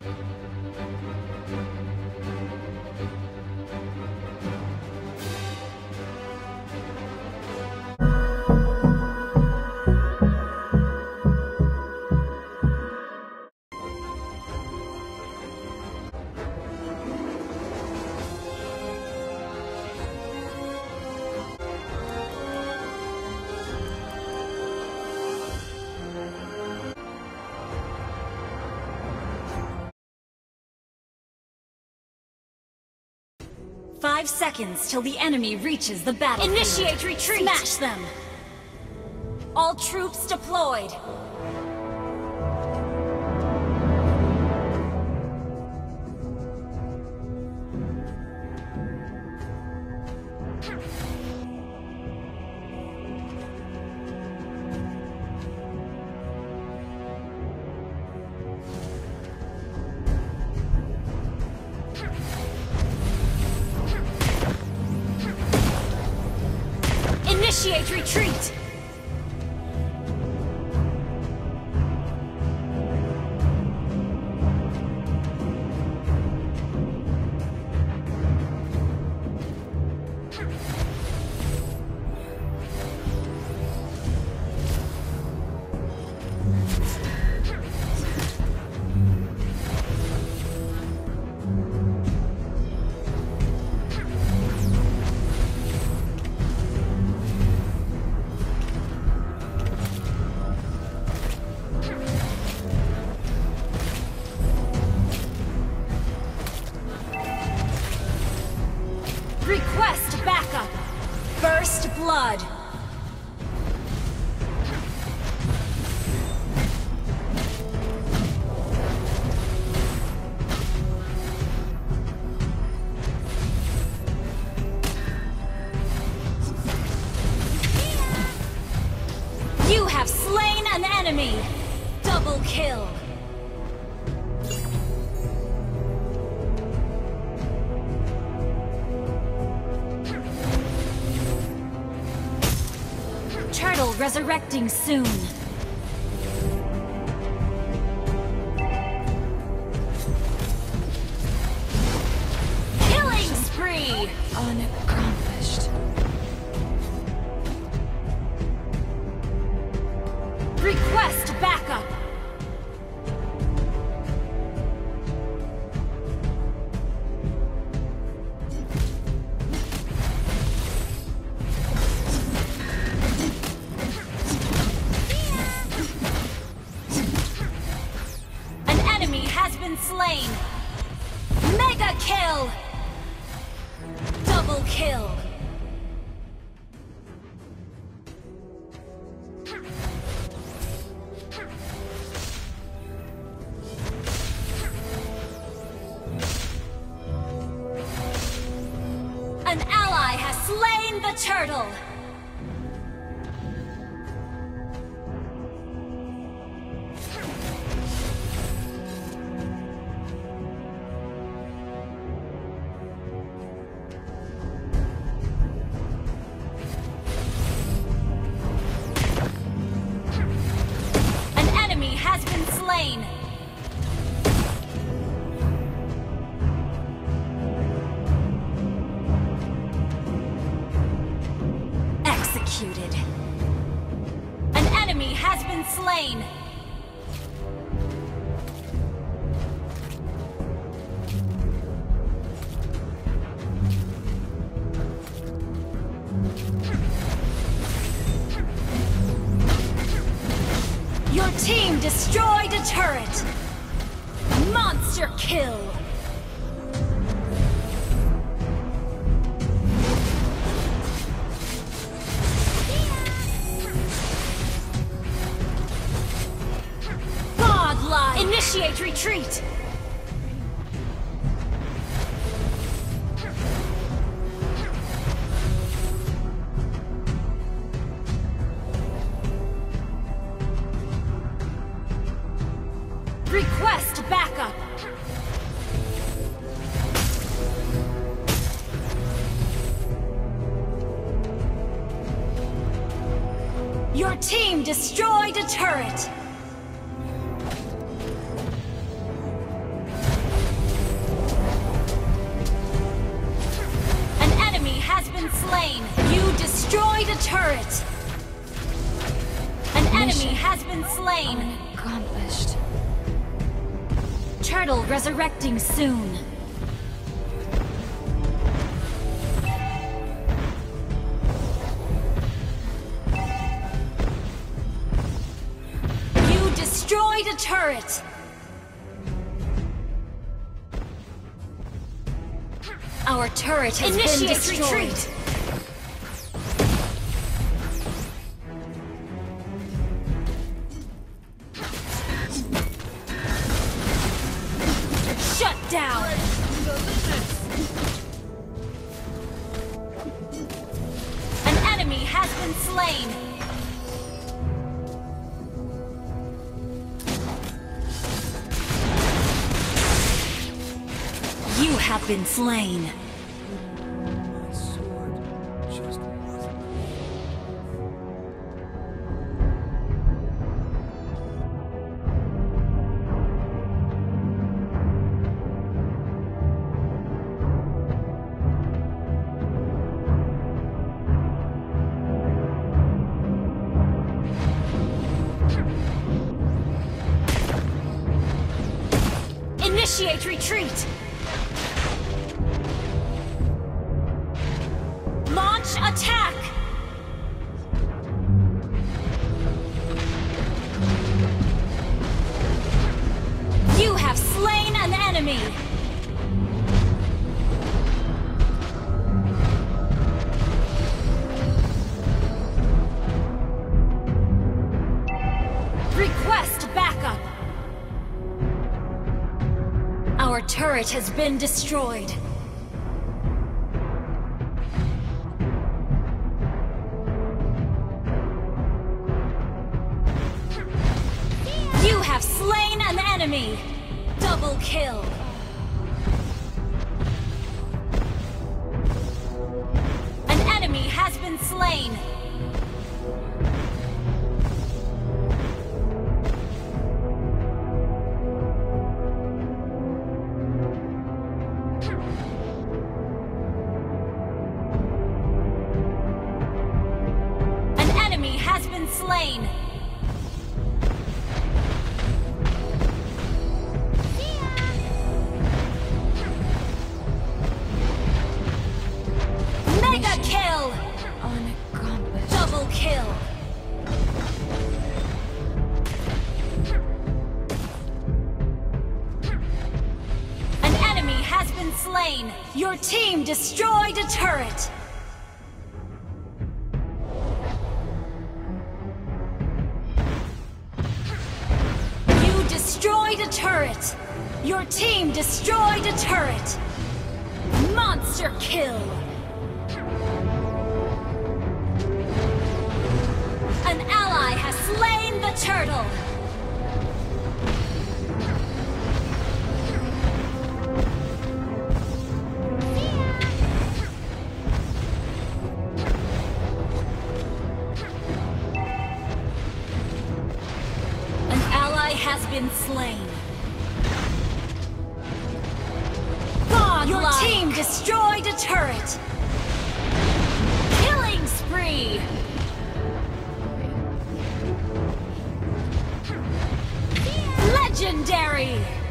5 seconds till the enemy reaches the battlefield. Initiate retreat! Smash them! All troops deployed! Initiate retreat! Request backup! First blood! You have slain an enemy! Double kill! Turtle resurrecting soon. Killing spree! Unaccomplished. Request backup! Slain! Mega kill! Double kill! An ally has slain the turtle! Slain. Executed. An enemy has been slain. Your team destroyed a turret! Monster kill! Godlike! Initiate retreat! Request backup! Your team destroyed a turret! turret! An enemy has been slain! Accomplished. Turtle resurrecting soon. You destroyed a turret! Our turret has been destroyed. Retreat. Shut down. An enemy has been slain. You have been slain. Initiate retreat! Launch attack! You have slain an enemy! Request backup! Our turret has been destroyed. You have slain an enemy! Double kill! An enemy has been slain! Slain. Mega kill! Unaccomplished. Double kill! An enemy has been slain! Your team destroyed a turret! Destroyed a turret! Your team destroyed a turret! Monster kill! An ally has slain the turtle! Has been slain. God, your team destroyed a turret. Killing spree. Legendary.